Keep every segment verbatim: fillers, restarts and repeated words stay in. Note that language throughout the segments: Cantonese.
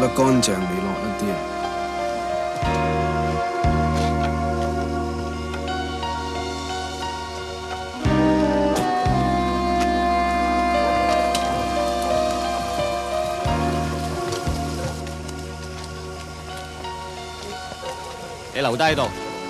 乾淨利落一啲啊！ 你留低喺度。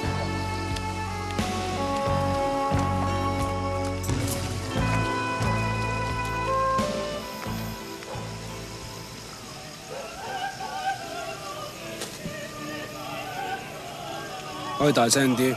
可以大聲啲。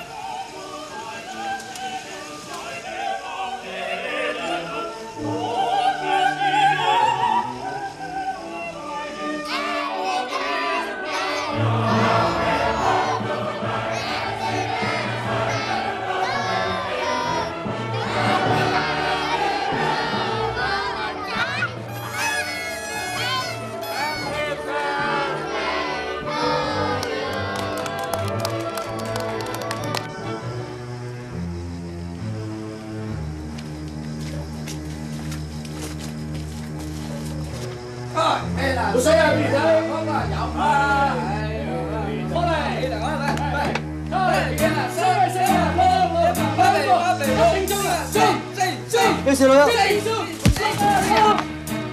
冇水啊，邊仔講話有啊！過嚟，嚟嚟嚟，過嚟，四啊四啊，六六八八八八，一分鐘啦，四四四，有事啦，四四。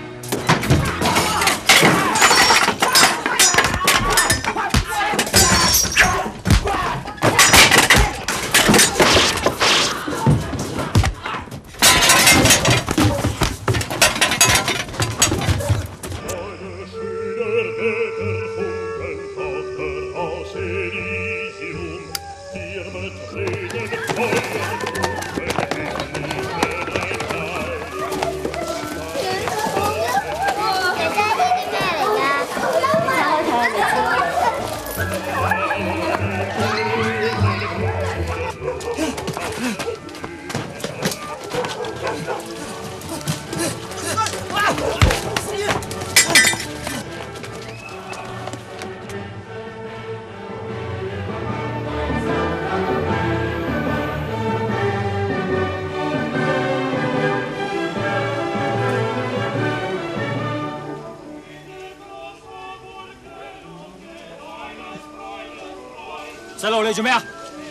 細路，你做咩啊？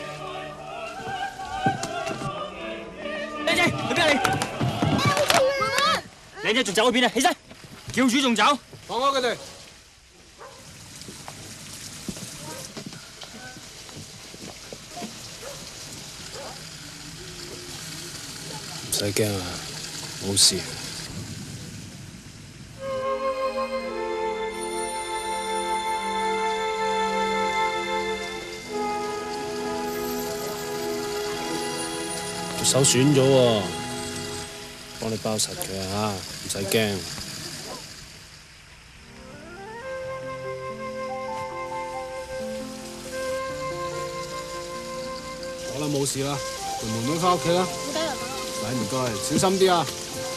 靚仔，去邊啊你？靚仔仲走去邊啊？起身，叫主仲走。 放開佢哋。唔使驚啊，冇事。 手損咗喎，幫你包實佢啊，唔使驚。好啦，冇事啦，陪妹妹返屋企啦。唔該，唔該，唔該，小心啲啊！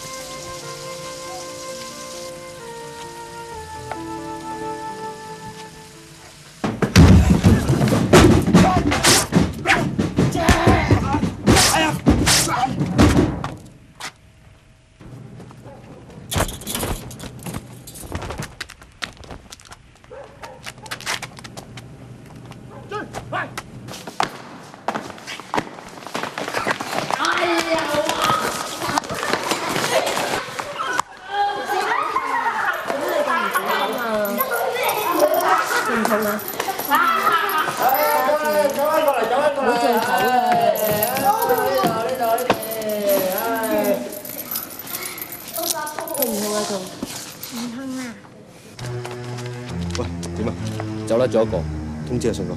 喂，點啊？走甩咗一個，通知阿信哥。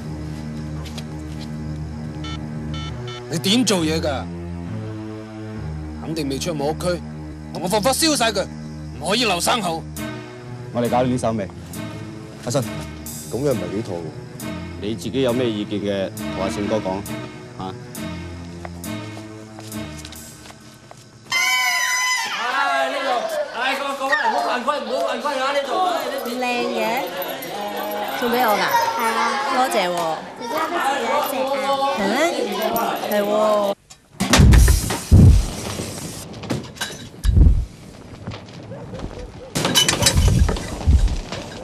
你點做嘢㗎？肯定未出冇屋區，同我放火燒晒佢，唔可以留生後。 我哋搞掂啲手未？阿信，咁樣唔係幾妥喎。你自己有咩意見嘅，同阿信哥講嚇。 唉，呢度，唉，各各位唔好犯規，唔好犯規啊！呢度， 咁靚嘅，送俾我㗎？係啊，多謝喎。姐姐有得自己隻啊？係咩？係喎。 喂，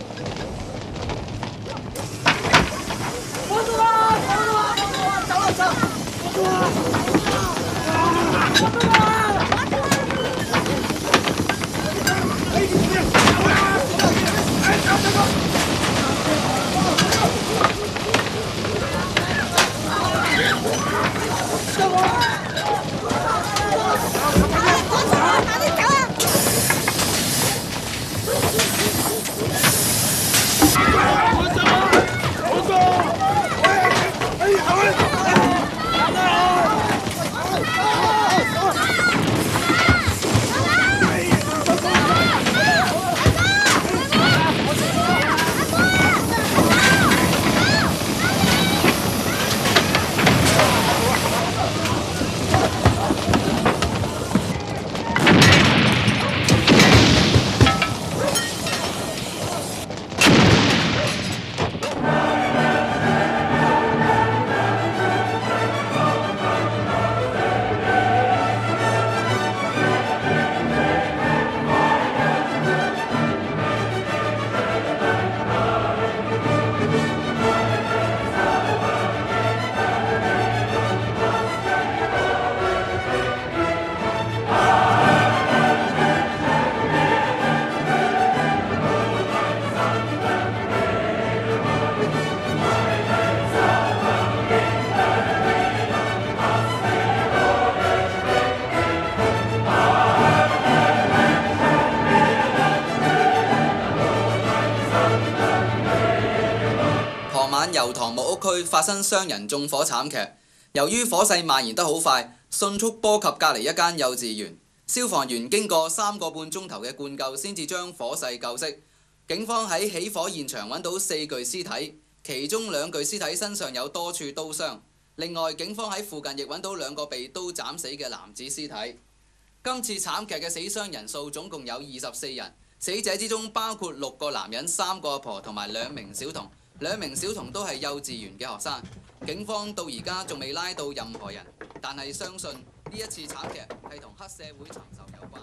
木屋區發生傷人縱火慘劇，由於火勢蔓延得好快，迅速波及隔離一間幼稚園。消防員經過三個半鐘頭嘅灌救，先至將火勢救熄。警方喺起火現場揾到四具屍體，其中兩具屍體身上有多處刀傷。另外，警方喺附近亦揾到兩個被刀斬死嘅男子屍體。今次慘劇嘅死傷人數總共有二十四人，死者之中包括六個男人、三個阿婆同埋兩名小童，兩名小童都係幼稚園嘅學生。警方到而家仲未拉到任何人，但係相信呢一次慘劇係同黑社會尋仇有關。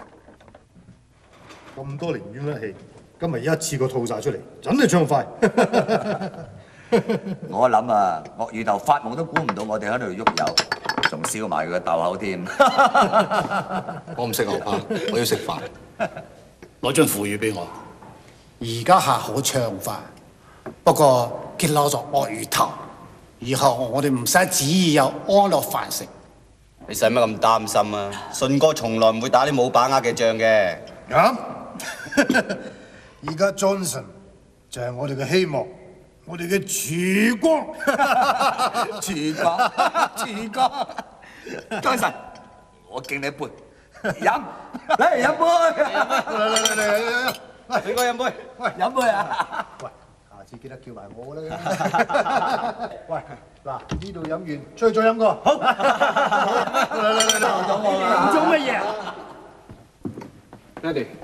咁多寧願一氣，今日一次過吐晒出嚟，真係暢快。 我諗啊，鱷魚頭發夢都估唔到我哋喺度喐油，仲燒埋佢個豆口添。 我唔食牛扒，我要食飯。 攞張腐乳俾我。而家客好暢快，不過結撈咗鱷魚頭，以後我哋唔使旨意有安樂飯食。 你使乜咁擔心啊？順哥從來唔會打啲冇把握嘅仗嘅。 啱。而家 Johnson 就係我哋嘅希望，我哋嘅曙光。 曙光，曙光。Johnson，我敬你一杯，飲，嚟飲杯。 嚟嚟嚟嚟嚟， 喂，俾我飲杯。喂，飲杯啊！ 喂，下次記得叫埋我啦。喂，嗱，呢度飲完，出去再飲個。好。嚟嚟嚟嚟， 做乜嘢啊？ 爹哋，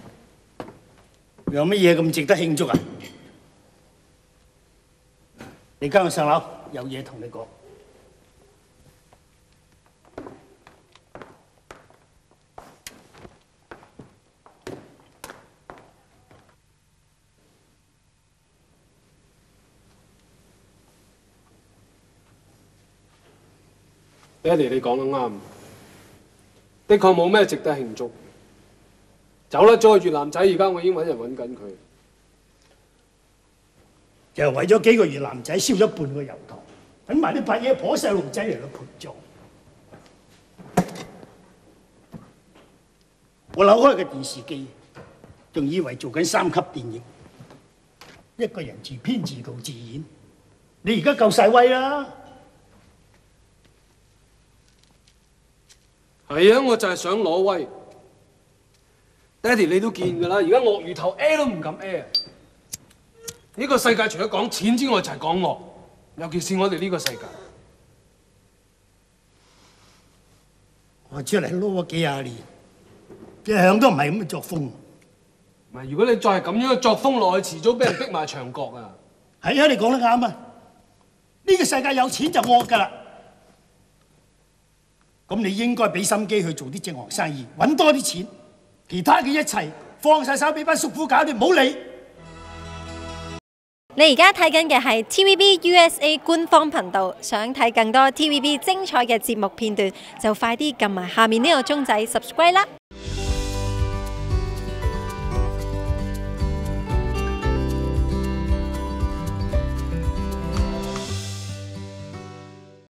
有乜嘢咁值得慶祝啊？你跟我上樓，有嘢同你講。 爹哋，你講得啱，的確冇咩值得慶祝。走甩咗個越南仔，而家我已經揾人揾緊佢。 就為咗幾個越南仔燒咗半個油塘，等埋啲八爺婆細路仔嚟到陪葬。我扭開個電視機，仲以為做緊三級電影，一個人自編自導自演。你而家夠晒威啦！ 係啊，我就係想攞威。爹哋，你都見㗎啦，而家鱷魚頭 A 都唔敢 A。呢個世界除咗講錢之外，就係講惡，尤其是我哋呢個世界。 我出嚟撈咗幾廿年，一向都唔係咁嘅作風。 唔係，如果你再係咁樣嘅作風落去，遲早俾人逼埋牆角啊！ 係啊，你講得啱啊！呢個世界有錢就惡㗎啦。咁你應該俾心機去做啲正行生意，揾多啲錢，其他嘅一切放晒手俾班叔父搞掂，唔好理。 你而家睇緊嘅係 T V B U S A 官方頻道，想睇更多 T V B 精彩嘅節目片段，就快啲撳埋下面呢個鐘仔 subscribe 啦！